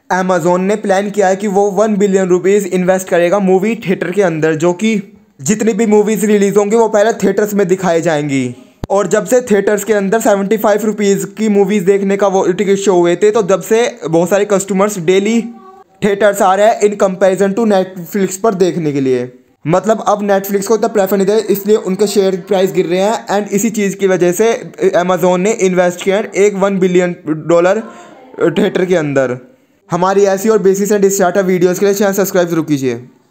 Amazon ने plan किया है कि वो 1 बिलियन रुपीज़ इन्वेस्ट करेगा मूवी थिएटर के अंदर, जो कि जितनी भी मूवीज़ रिलीज़ होंगी वो पहले थिएटर्स में दिखाई जाएंगी। और जब से थिएटर्स के अंदर 75 रुपीज़ की मूवीज़ देखने का वो टिकट शो हुए थे, तो जब से बहुत सारे कस्टमर्स डेली थिएटर्स आ रहे हैं इन कंपैरिजन टू नेटफ्लिक्स पर देखने के लिए। मतलब अब नेटफ्लिक्स को इतना प्रेफर नहीं दे, इसलिए उनके शेयर प्राइस गिर रहे हैं। एंड इसी चीज़ की वजह से अमेज़ॉन ने इन्वेस्ट किया एक $1 बिलियन थिएटर के अंदर। हमारी ऐसी और बेसिस एंड स्टार्टअप वीडियोज़ के लिए चैनल सब्सक्राइब जरूर कीजिए।